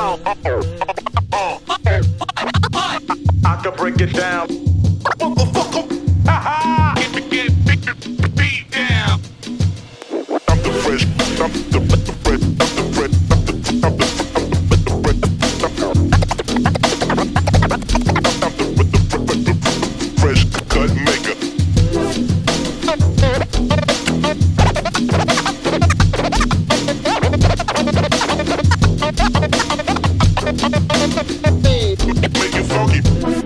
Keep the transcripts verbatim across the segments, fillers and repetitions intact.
yo. I can break it down. Motherfucker. Ha ha. Get get beat beat down. I'm the fresh. I'm the the fresh. I'm the fresh. I'm the I'm the I'm the fresh cut maker. Make it funky.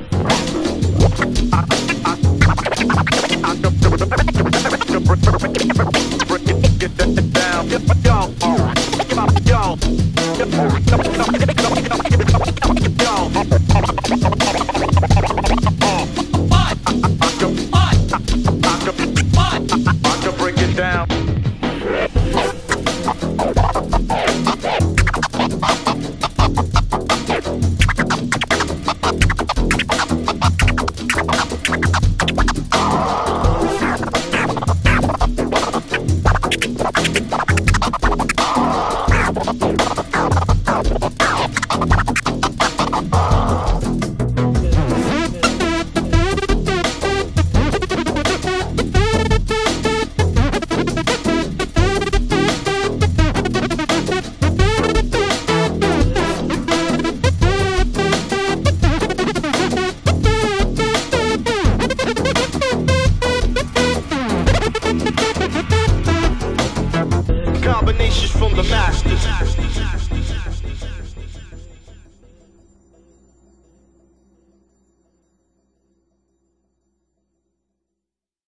Get that down. I can break it down. Combinations from the masters.